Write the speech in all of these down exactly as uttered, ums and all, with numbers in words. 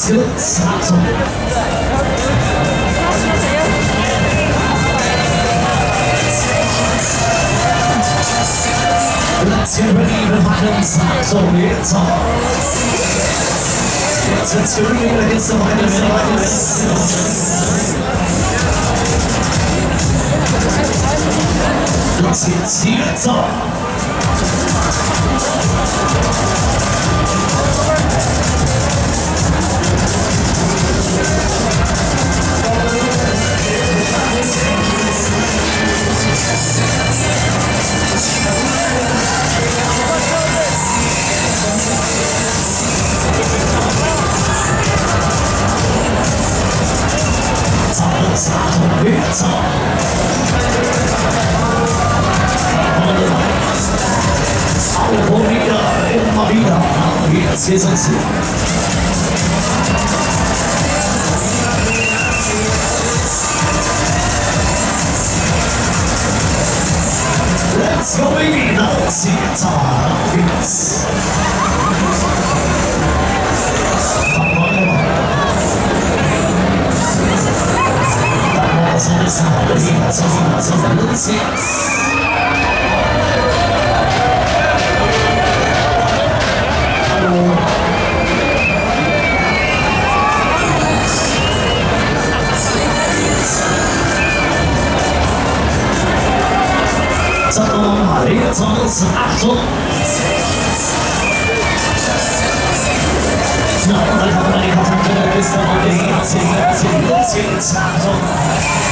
Let's go, Sato. Let's get ready to fight him, Sato. It's on. It's a turning against the mind of the Let's get see it's on. It's on. Algo vida en la vida, y así es así. Let's go, baby, now see it's on. Yes. Achtung! No, I have any contact with this one. Let's see, let's see, let's see, it's Achtung!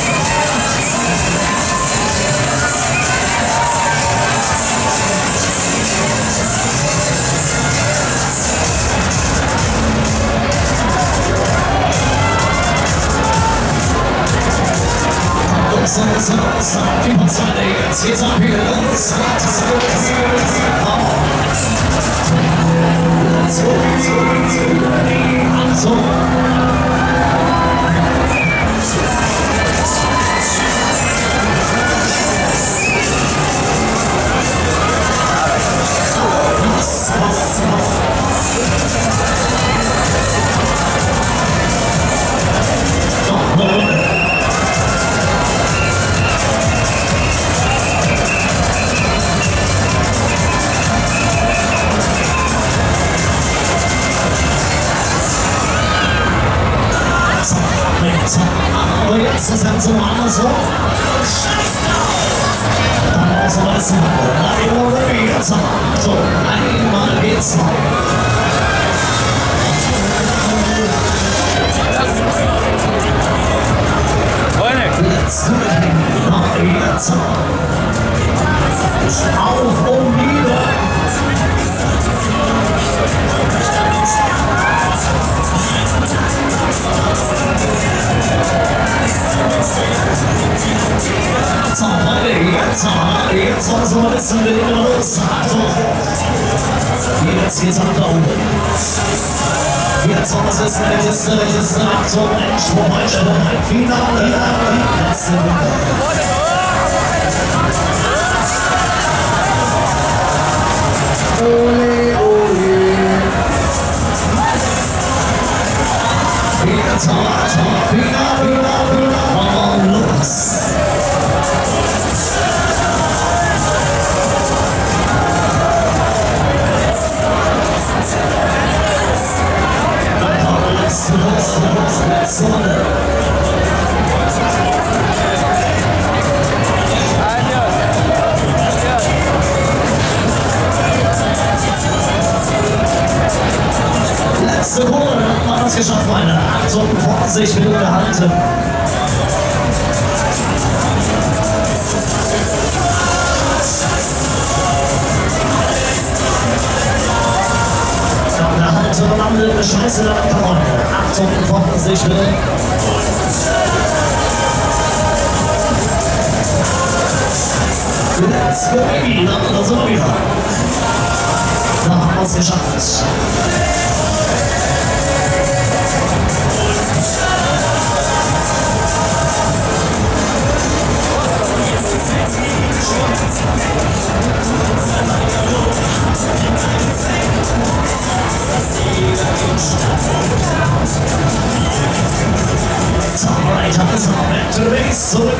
Some, some, some people say they can see some here. Let's go, let's go. Aber jetzt ist es so andersrum. Dann muss man es machen. Einmal wieder zum Achtung. Einmal geht's noch. Let's do it. Noch jetzt. Auf und nieder. Jetzt, jetzt soll es ein bisschen los. Jetzt geht's am Daumen. Jetzt soll es ist eine Liste, Liste, Achtung, Endspruch, Einstellung, ein Finale. Ole, ole. Jetzt, Achtung, Finale, Finale, und los. Letzte Runde, hat man es geschafft, meine Achtung, Vorsicht, Minute gehalten. Der Lande, Scheiße, da kann man. Achtung, Vorsicht, bitte. Let's go, baby, da sind wir wieder. Da haben wir es geschafft. Let's go.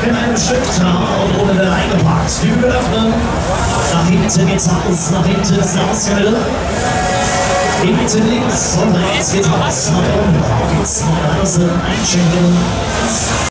in einem Stück und ohne den eingepackt. Flügel öffnen. Nach hinten geht's aus, nach hinten ist der Ausgänge. Hinten links und rechts geht's aus. Nach oben geht's nach Reise einschenken.